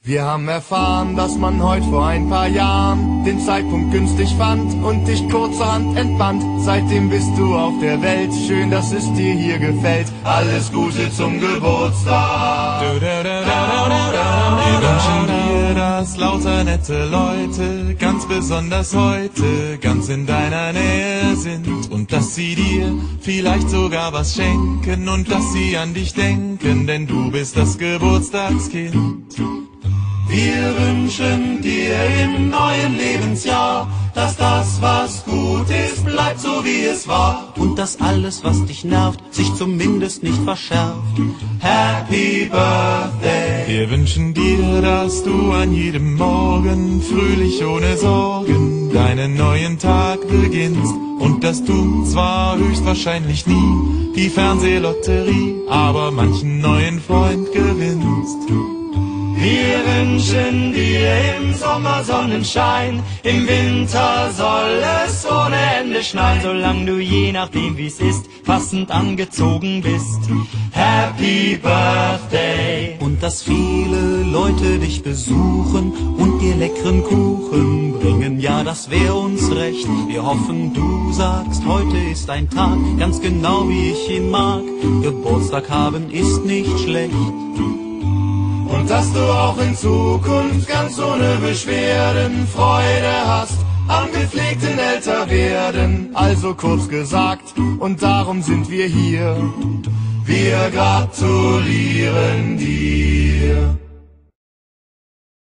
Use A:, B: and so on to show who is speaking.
A: Wir haben erfahren, dass man heute vor ein paar Jahren den Zeitpunkt günstig fand und dich kurzerhand entband. Seitdem bist du auf der Welt, schön, dass es dir hier gefällt. Alles Gute zum Geburtstag.
B: Wir wünschen dir, dass lauter nette Leute ganz besonders heute ganz in deiner Nähe sind und dass sie dir vielleicht sogar was schenken und dass sie an dich denken, denn du bist das Geburtstagskind.
A: Wir wünschen dir im neuen Lebensjahr, dass das, was gut ist, bleibt so wie es war.
C: Und dass alles, was dich nervt, sich zumindest nicht verschärft.
A: Happy Birthday!
B: Wir wünschen dir, dass du an jedem Morgen fröhlich ohne Sorgen deinen neuen Tag beginnst. Und dass du zwar höchstwahrscheinlich nie die Fernsehlotterie, aber manchen neuen Freund gewinnst.
A: Wir wünschen dir im Sommer Sonnenschein, im Winter soll es ohne Ende schneien,
C: Solange du je nachdem wie's ist, passend angezogen bist.
A: Happy Birthday!
C: Und dass viele Leute dich besuchen und dir leckeren Kuchen bringen, ja, das wär uns recht. Wir hoffen, du sagst, heute ist ein Tag, ganz genau wie ich ihn mag. Geburtstag haben ist nicht schlecht.
A: Und dass du auch in Zukunft ganz ohne Beschwerden Freude hast am gepflegten Älterwerden. Also kurz gesagt, und darum sind wir hier. Wir gratulieren dir.